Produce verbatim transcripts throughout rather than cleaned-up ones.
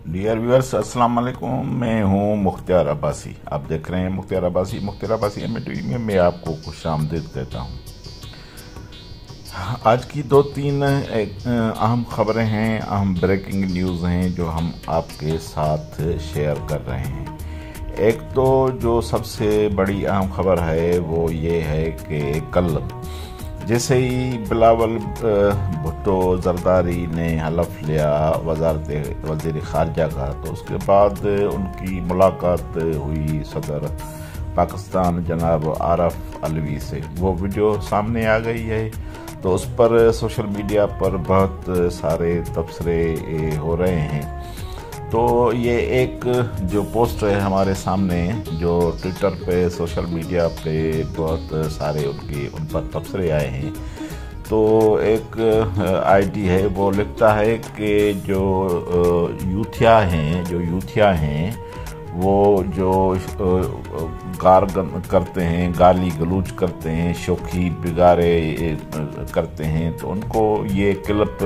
Dear viewers, अस्सलाम वालेकुम। मैं हूं मुख्तियार अब्बासी। आप देख रहे हैं Mukhtiar Abbasi. Mukhtiar Abbasi M A T V में मैं आपको खुश आमदीद कहता हूं। आज की दो तीन अहम खबरें हैं, अहम ब्रेकिंग न्यूज़ हैं जो हम आपके साथ शेयर कर रहे हैं। एक तो जो सबसे बड़ी अहम खबर है वो ये है कि कल जैसे ही बिलावल भुट्टो जरदारी ने हलफ लिया वज़ारत वज़ीर ख़ारजा का, तो उसके बाद उनकी मुलाकात हुई सदर पाकिस्तान जनाब आरफ अलवी से। वो वीडियो सामने आ गई है, तो उस पर सोशल मीडिया पर बहुत सारे तबसरे हो रहे हैं। तो ये एक जो पोस्ट है हमारे सामने, जो ट्विटर पे सोशल मीडिया पे बहुत सारे उनके उन पर तबसरे आए हैं। तो एक आईडी है, वो लिखता है कि जो यूथिया हैं जो यूथिया हैं वो जो गार करते हैं, गाली गलूच करते हैं, शोखी बिगारे करते हैं, तो उनको ये क्लिप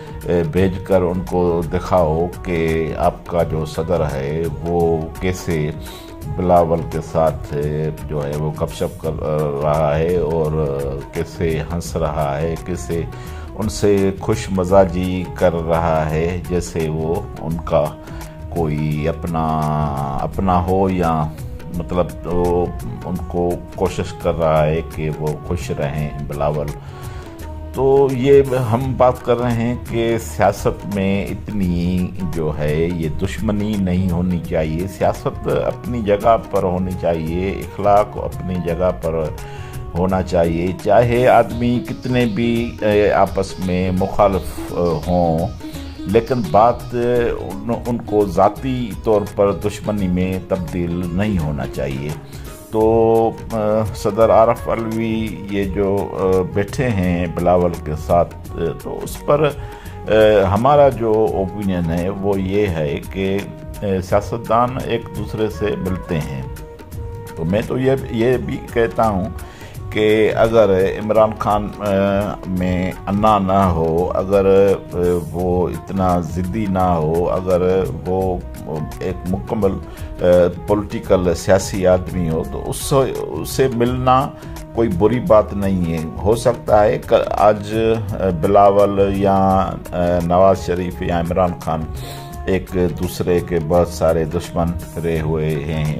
भेजकर उनको दिखाओ कि आपका जो सदर है वो कैसे बिलावल के साथ जो है वो गपशप कर रहा है और कैसे हंस रहा है, कैसे उनसे खुश मजाजी कर रहा है, जैसे वो उनका कोई अपना अपना हो, या मतलब तो उनको कोशिश कर रहा है कि वो खुश रहें बिलावल। तो ये हम बात कर रहे हैं कि सियासत में इतनी जो है ये दुश्मनी नहीं होनी चाहिए। सियासत अपनी जगह पर होनी चाहिए, इखलाक अपनी जगह पर होना चाहिए, चाहे आदमी कितने भी आपस में मुखालिफ हों, लेकिन बात उन, उनको ज़ाती तौर पर दुश्मनी में तब्दील नहीं होना चाहिए। तो आ, सदर आरफ अलवी ये जो आ, बैठे हैं बिलावल के साथ, तो उस पर आ, हमारा जो ओपिनियन है वो ये है कि सियासतदान एक दूसरे से मिलते हैं। तो मैं तो ये ये भी कहता हूँ कि अगर इमरान खान में अन्ना ना हो, अगर वो इतना ज़िद्दी ना हो, अगर वो एक मुकम्मल पॉलिटिकल सियासी आदमी हो, तो उससे उससे मिलना कोई बुरी बात नहीं है। हो सकता है कि आज बिलावल या नवाज शरीफ या इमरान खान एक दूसरे के बहुत सारे दुश्मन रहे हुए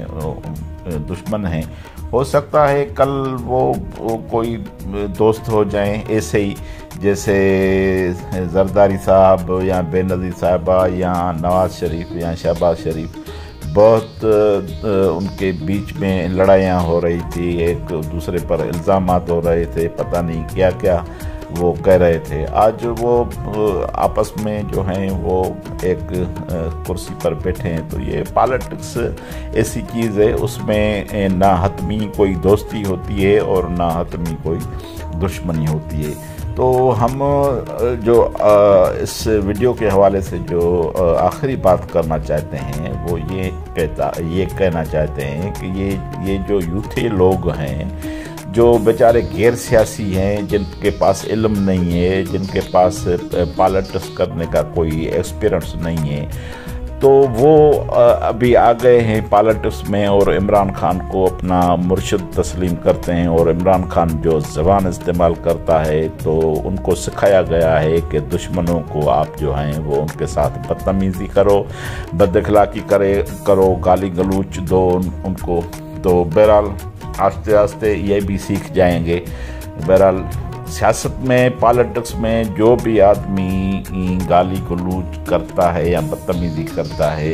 हैं, दुश्मन हैं। हो सकता है कल वो, वो कोई दोस्त हो जाएं, ऐसे ही जैसे जरदारी साहब या बेनज़ीर साहबा या नवाज शरीफ या शहबाज शरीफ, बहुत उनके बीच में लड़ाइयाँ हो रही थी, एक दूसरे पर इल्ज़ामात हो रहे थे, पता नहीं क्या क्या वो कह रहे थे। आज वो आपस में जो हैं वो एक कुर्सी पर बैठे हैं। तो ये पॉलिटिक्स ऐसी चीज़ है, उसमें ना हतमी कोई दोस्ती होती है और ना हतमी कोई दुश्मनी होती है। तो हम जो इस वीडियो के हवाले से जो आखिरी बात करना चाहते हैं वो ये कहता ये कहना चाहते हैं कि ये ये जो यूथी लोग हैं, जो बेचारे गैर सियासी हैं, जिनके पास इल्म नहीं है, जिनके पास पॉलिटिक्स करने का कोई एक्सपीरियंस नहीं है, तो वो अभी आ गए हैं पॉलिटिक्स में और इमरान खान को अपना मुर्शिद तस्लीम करते हैं। और इमरान खान जो ज़बान इस्तेमाल करता है, तो उनको सिखाया गया है कि दुश्मनों को आप जो हैं वो उनके साथ बदतमीज़ी करो, बदअखलाकी करे करो गाली गलूच दो उनको। तो बहरहाल आस्ते आस्ते ये भी सीख जाएंगे। बहरहाल सियासत में, पॉलिटिक्स में जो भी आदमी गाली गलूच करता है या बदतमीज़ी करता है,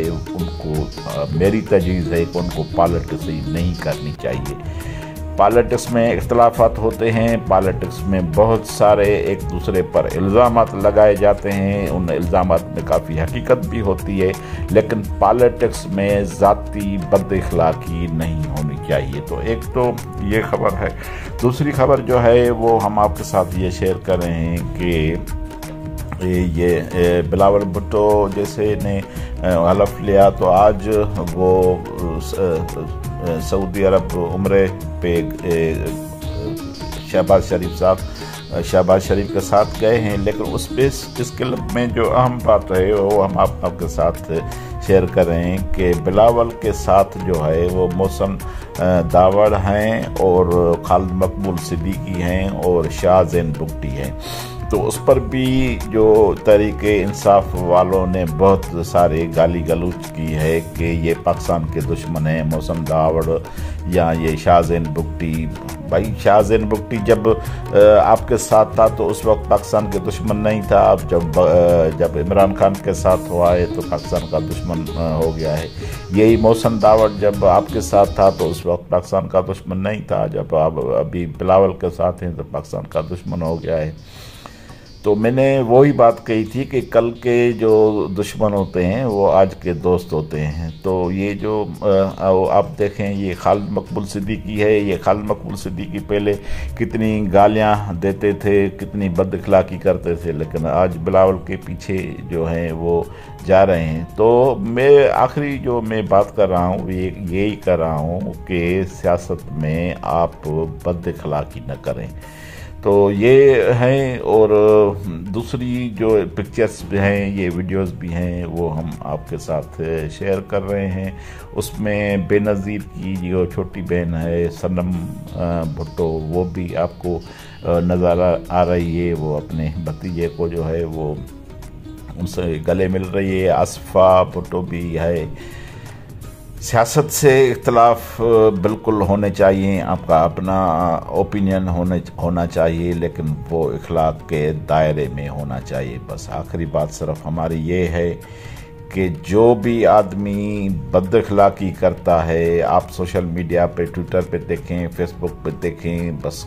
उनको मेरी तजवीज़ है कि उनको पॉलिटिक्स ही नहीं करनी चाहिए। पॉलिटिक्स में इख्तलाफात होते हैं, पॉलिटिक्स में बहुत सारे एक दूसरे पर इल्ज़ामात लगाए जाते हैं, उन इल्ज़ामात में काफ़ी हकीकत भी होती है, लेकिन पॉलिटिक्स में ज़ाती बदअखलाकी नहीं होनी चाहिए। तो एक तो ये खबर है। दूसरी खबर जो है वो हम आपके साथ ये शेयर कर रहे हैं कि ये बिलावल भुट्टो जैसे ने हलफ लिया, तो आज वो सऊदी अरब उम्रे पे शहबाज शरीफ साहब शहबाज शरीफ के साथ गए हैं, लेकिन उस पे इस क्लिप में जो अहम बात है वो हम आप आपके साथ शेयर कर रहे हैं कि बिलावल के साथ जो है वो मोहसिन दावड़ हैं और खालिद मकबूल सिद्दीकी हैं और शाहज़ैन बुगटी हैं। तो उस पर भी जो तहरीके इंसाफ वालों ने बहुत सारे गाली गलौज की है कि ये पाकिस्तान के दुश्मन हैं, मोहसिन दावड़ या ये शाहज़ैन बुगटी। भाई शाहज़ैन बुगटी जब आपके साथ था तो उस वक्त पाकिस्तान के दुश्मन नहीं था, अब जब जब इमरान खान के साथ हुआ है तो पाकिस्तान का दुश्मन हो गया है। यही मोहसिन दावड़ जब आपके साथ था तो उस वक्त पाकिस्तान का दुश्मन नहीं था, जब आप अभी बिलावल के साथ हैं तो पाकिस्तान का दुश्मन हो गया है। तो मैंने वही बात कही थी कि कल के जो दुश्मन होते हैं वो आज के दोस्त होते हैं। तो ये जो आप देखें ये खालिद मकबूल सिद्दीकी है, ये खालिद मकबूल सिद्दीकी पहले कितनी गालियां देते थे, कितनी बदअखलाकी करते थे, लेकिन आज बिलावल के पीछे जो हैं वो जा रहे हैं। तो मैं आखिरी जो मैं बात कर रहा हूँ ये यही कर रहा हूँ कि सियासत में आप बदअखलाकी न करें। तो ये हैं, और दूसरी जो पिक्चर्स भी हैं, ये वीडियोस भी हैं, वो हम आपके साथ शेयर कर रहे हैं। उसमें बेनज़ीर की जो छोटी बहन है सनम भुट्टो वो भी आपको नज़र आ रही है, वो अपने भतीजे को जो है वो उनसे गले मिल रही है। आसफा भुट्टो भी है। सियासत से इख्तलाफ बिल्कुल होने चाहिए, आपका अपना ओपिनियन होने होना चाहिए, लेकिन वो इखलाक के दायरे में होना चाहिए। बस आखिरी बात सिर्फ हमारी ये है कि जो भी आदमी बदअखलाकी करता है, आप सोशल मीडिया पे, ट्विटर पे देखें, फेसबुक पे देखें, बस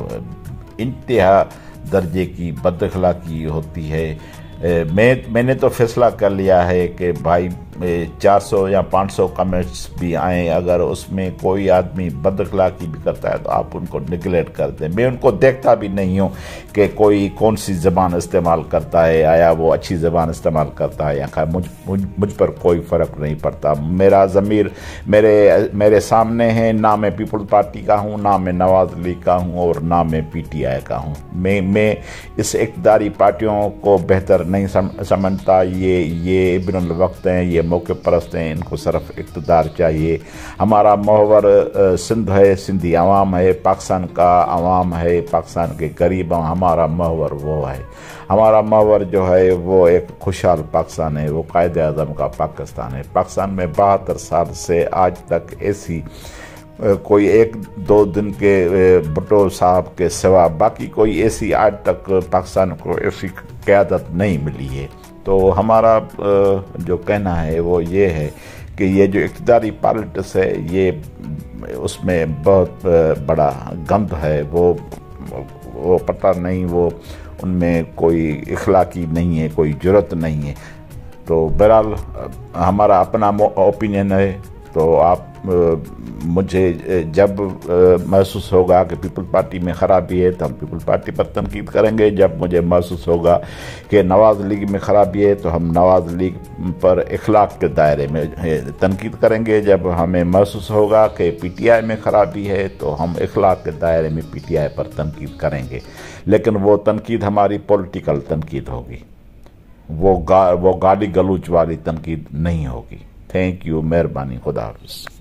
इंतहा दर्जे की बदअखलाकी होती है। मैं मैंने तो फैसला कर लिया है कि भाई चार सौ या पाँच सौ कमेंट्स भी आए, अगर उसमें कोई आदमी बदअखलाकी भी करता है तो आप उनको निगलेक्ट कर दें। मैं उनको देखता भी नहीं हूँ कि कोई कौन सी ज़बान इस्तेमाल करता है, आया वो अच्छी ज़बान इस्तेमाल करता है या खैर मुझ मुझ मुझ पर कोई फ़र्क नहीं पड़ता। मेरा ज़मीर मेरे मेरे सामने है, ना मैं पीपल्स पार्टी का हूँ, ना मैं नवाज़ लीग का हूँ और ना मैं पी टी आई का हूँ। मैं मैं इस इक़्तिदारी पार्टियों को बेहतर नहीं समझता। ये ये इब्नुल वक्त हैं, ये मौके परस्त हैं, इनको सिर्फ इक़्तिदार चाहिए। हमारा मोहवर सिंध है, सिंधी अवाम है, पाकिस्तान का अवाम है, पाकिस्तान के करीब हमारा मोहवर वो है। हमारा मोहवर जो है वो एक खुशहाल पाकिस्तान है, वो कायद आज़म का पाकिस्तान है। पाकिस्तान में बहत्तर साल से आज तक ऐसी कोई एक दो दिन के भुट्टो साहब के सिवा बाकी कोई ऐसी आज तक पाकिस्तान को ऐसी क़यादत नहीं मिली है। तो हमारा जो कहना है वो ये है कि ये जो इक़्तिदारी पॉलिटिक्स है ये उसमें बहुत बड़ा गंद है, वो वो पता नहीं, वो उनमें कोई इखलाकी नहीं है, कोई जुर्रत नहीं है। तो बहरहाल हमारा अपना ओपिनियन है। तो आप मुझे जब महसूस होगा कि पीपल पार्टी में ख़राबी है तो हम पीपल पार्टी पर तनकीद करेंगे। जब मुझे महसूस होगा कि नवाज़ लीग में ख़राबी है तो हम नवाज़ लीग पर इखलाक के दायरे में तनकीद करेंगे। जब हमें महसूस होगा कि पी टी आई में ख़राबी है तो हम इखलाक के दायरे में पी टी आई पर तनकीद करेंगे, लेकिन वो तनकीद हमारी पॉलिटिकल तनकीद होगी, वो गा वो गाली गलौज वाली तनकीद नहीं होगी। थैंक यू, मेहरबानी, खुदा हाफ़िज़।